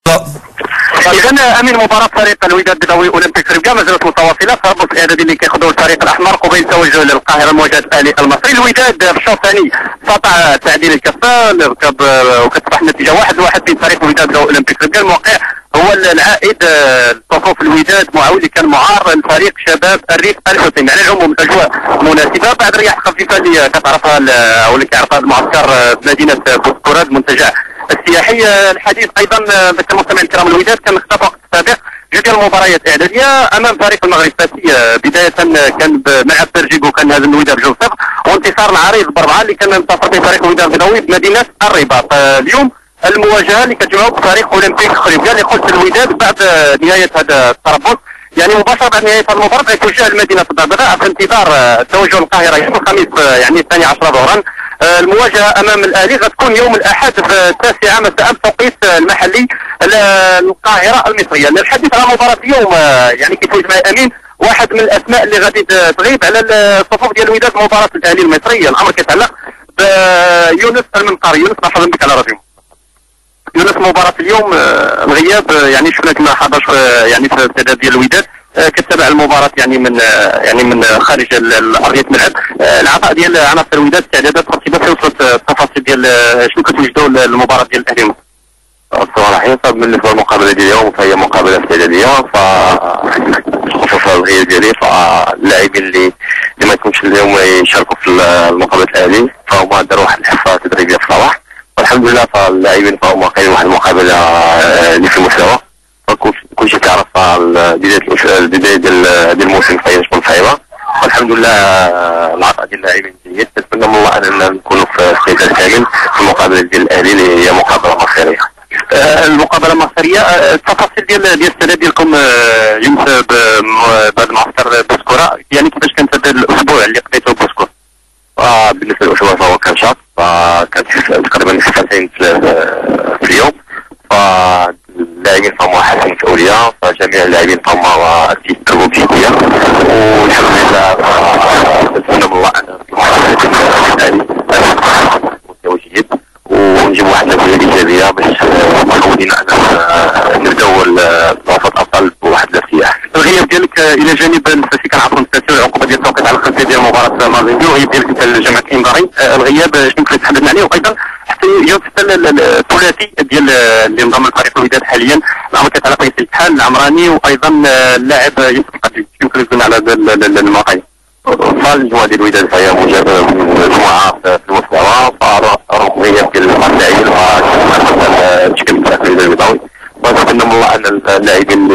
اذا امين مباراه فريق الوداد البيضاوي اولمبيك ربكه ما زالت متواصله، فالربط الاعدادي اللي كيخضعوا الفريق الاحمر قبيل التوجه للقاهره لمواجهه الاهلي المصري. الوداد في الشوط الثاني استطاع تعديل الكفه وكتصبح النتيجه 1-1 بين فريق الوداد واولمبيك ربكه. الموقع هو العائد صفوف الوداد معاول اللي كان معار لفريق شباب الريف الحسيني. على العموم الاجواء مناسبه بعد الرياح الخفيفه اللي كتعرفها او اللي كيعرفها المعسكر بمدينه بوسكوراد المنتجع السياحي. الحديث ايضا ذكر المستمعين الكرام الوداد كان اختفى وقت السابق جوج ديال المباريات الاعداديه امام فريق المغرب فاسي. بدايه كان بملعب بلجيكو كان هذا الوداد بجوج صفر، وانتصار العريض ب4 اللي كان انتصر به فريق الوداد البيضاوي بمدينه الرباط. اليوم المواجهه اللي كتجمعوا بفريق اولمبيك خريبكا اللي قلت الوداد بعد نهايه هذا التربص، يعني مباشره بعد نهايه هذه المباراه غيتوجه لمدينه الضبابه في انتظار التوجه للقاهره يوم الخميس يعني 12 ظهرا. المواجهه امام الاهلي غتكون يوم الاحد في 9 مساء بتوقيت المحلي للقاهره المصريه. الحديث عن مباراه اليوم يعني كيفوز معي امين واحد من الاسماء اللي غادي تغيب على الصفوف ديال الوداد مباراه الاهلي المصري. الامر كيتعلق بيونس المنقري. يونس مرحبا بك على راديو يونس. مباراة اليوم الغياب يعني شفناك ما حضرش يعني في الاستعداد ديال الوداد، كتتابع المباراة يعني من خارج ارضية الملعب. العطاء ديال عناصر الوداد استعدادات ترتيبات في وسط التفاصيل ديال شنو كتوجدوا للمباراة ديال الاهلي. الصراحة بالنسبة للمقابلة ديال اليوم فهي مقابلة استعدادية، بخصوص الغياب ديالي فاللاعبين اللي ما يكونش اليوم يشاركوا في المقابلة الاهلي فهما داروا واحد الحصة تدريبية في الصباح، والحمد لله فاللاعبين فهم قايمين واحد المقابله اللي في المستوى. كل شيء تعرف البدايه ديال الموسم فهي تكون صعيبه، والحمد لله العطاء ديال اللاعبين جيد. نتمنى من الله اننا نكونوا في استعداد كامل في المقابله ديال الاهلي اللي هي مقابله مصيريه. المقابله مصيريه. التفاصيل ديال الاستعداد ديالكم يونس بعد معسكر بوسكوره، يعني كيفاش كانت هذا الاسبوع اللي قضيتوه بوسكوره؟ بالنسبه للاسبوع فهو كان شاط، فكانت تقريبا ساعتين في اليوم، فاللاعبين فهم حاسين مسؤوليه، فجميع اللاعبين فهم يدربوا بجديه، والحمد لله نتمنى من الله ان مستوى جيد ونجيب واحد النتيجه ايجابيه باش محاولين ان نبداو الوسط افضل بواحد الارتياح. الغياب ديالك الى جانب النفسي كنعرفوا نستاسيو العقوبه ديال التوقيت على الخلفيه ديال مباراه مازيمبي، الغياب ديالك انت لجامعه الانذاري، الغياب شنو كنت تحدثنا عليه؟ وايضا حتى الثلاثي ديال اللي انضم لفريق الوداد حاليا، الامر كيتعلق بياسر الكحال العمراني وايضا اللاعب يوسف القدري، يمكن تكون على هذا المواقع. فالمجموعه ديال الوداد فهي مجموعه في المستوى، فرغم غياب ديال اللاعبين تشكيل فريق الوداد البيضاوي، ونتمنى من الله ان اللاعبين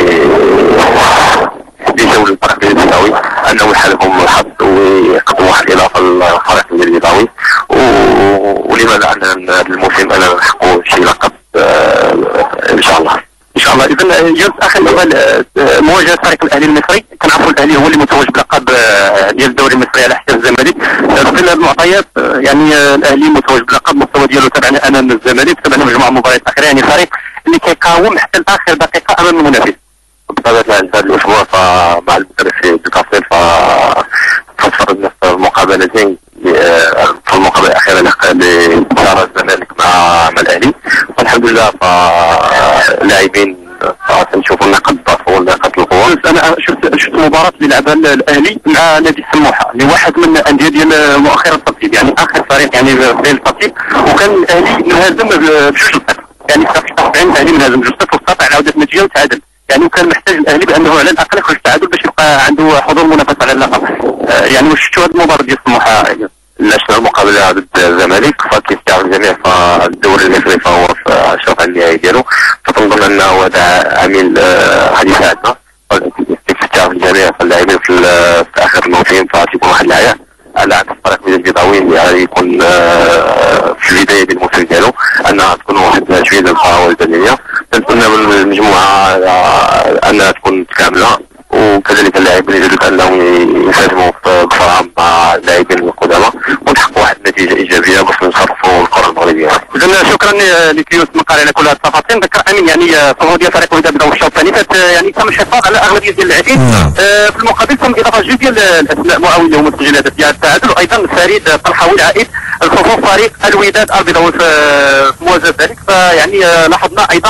اللي جاوا للفريق الوداد البيضاوي انه يحالفهم الحظ ويقدموا واحد الاضافه للفريق الوداد البيضاوي، ولماذا ان هذا الموسم انا نحققوا شي لقب ان شاء الله. ان شاء الله. اذا يونس اخر سؤال، مواجهه فريق الاهلي المصري، كنعرفوا الاهلي هو اللي متوج بلقب ديال الدوري المصري على حساب الزمالك، في ظل هذه المعطيات يعني الاهلي متوج بلقب، المستوى ديالو تبعنا امام الزمالك، تبعنا مجموعه مباريات اخرى، يعني فريق اللي كيقاوم حتى لاخر دقيقه امام المنافس. بطبيعه الحال هذا الاسبوع فمع المدرب في الكافيل فتفرجنا في المقابلتين، في المقابله الاخيره اللي صار الزمالك مع الاهلي، والحمد لله فاللاعبين نشوفوا نقاط الضعف ونقاط القوه. انا شفت مباراه اللي لعبها الاهلي مع نادي سموحه اللي واحد من الانديه ديال مؤخر الترتيب، يعني اخر فريق يعني في الترتيب، وكان الاهلي منهزم بجوج نقاط، يعني في 70 الاهلي منهزم بجوج نقاط واستطاع عوده النتيجه وتعادل، يعني وكان محتاج الاهلي بانه على الاقل يخرج التعادل باش يبقى عنده حضور منافسه على اللقب. يعني واش شفتوا هذه المباراه ديال سموحه؟ لا، شفنا المقابله ضد الزمالك، فكيستعرض الجميع فالدوري المصري فهو في الشوط النهائي ديالو، فتنظن انه هذا عامل غادي يساعدنا كيستعرض الجميع فاللاعبين في اخر الموسم، فتيكون واحد العياء على عكس الفريق البيضاوي اللي غادي يكون في البدايه ديال الموسم ديالو انها تكون واحد شويه ديال القهوه البدنيه. نتمنى من المجموعه انها تكون كامله، وكذلك اللاعبين يجب انهم ينسجموا بصراحه مع اللاعبين القدامى ونحققوا واحد النتيجه ايجابيه باش نصرفوا الكره المغربيه. اذا شكرا لك يوسف مقاري على كل هذه التفاصيل. ذكر امين يعني صمود ديال فريق الوداد بداو الشوط الثاني يعني تم الحفاظ على اغلبيه ديال اللاعبين، في المقابل تم اضافه جوج ديال الاسماء معاونه ومسجلات ديال التعادل، وايضا فريد طلحاوي عائد الصفوف فريق الوداد البيضاوي في مواجهه ذلك، فيعني لاحظنا ايضا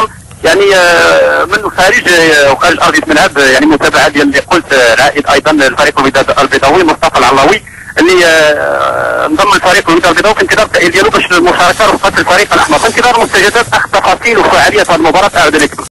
يعني من خارج وخارج ارضيه الملعب، يعني متابعه ديال اللي قلت العائد ايضا لفريق الوداد البيضاوي مصطفى العلاوي اللي انضم لفريق الوداد البيضاوي في انتظار التاهيل ديالو باش المشاركه رفقه الفريق الاحمر، في انتظار مستجدات اخر تفاصيل وفعاليه هذه المباراه. اعود اليك.